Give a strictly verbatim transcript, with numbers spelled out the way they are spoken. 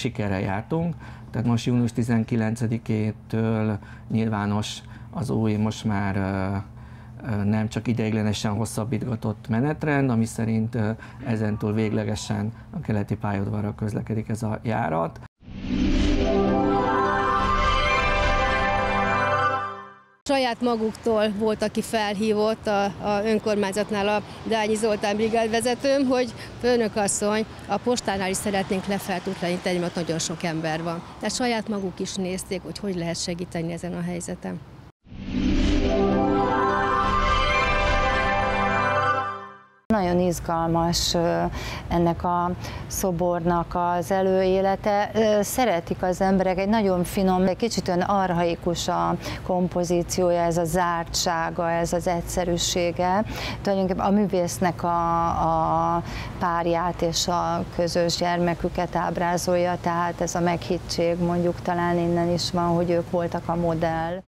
Sikerrel jártunk, tehát most június tizenkilencedikétől nyilvános az új, most már nem csak ideiglenesen hosszabbítgatott menetrend, ami szerint ezentúl véglegesen a keleti pályaudvarra közlekedik ez a járat. Saját maguktól volt, aki felhívott a, a önkormányzatnál a Dányi Zoltán brigádvezetőm, hogy főnökasszony, a postánál is szeretnénk lefertőtleníteni, mert nagyon sok ember van. Tehát saját maguk is nézték, hogy hogy lehet segíteni ezen a helyzeten. Nagyon izgalmas ennek a szobornak az előélete. Szeretik az emberek, egy nagyon finom, egy kicsit olyan archaikus a kompozíciója, ez a zártsága, ez az egyszerűsége. Tulajdonképpen a művésznek a, a párját és a közös gyermeküket ábrázolja, tehát ez a meghittség mondjuk talán innen is van, hogy ők voltak a modell.